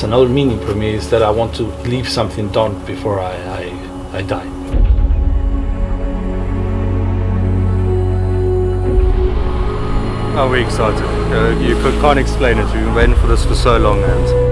another meaning for me is that I want to leave something done before I die. Are we excited? You can't explain it. We've been waiting for this for so long, and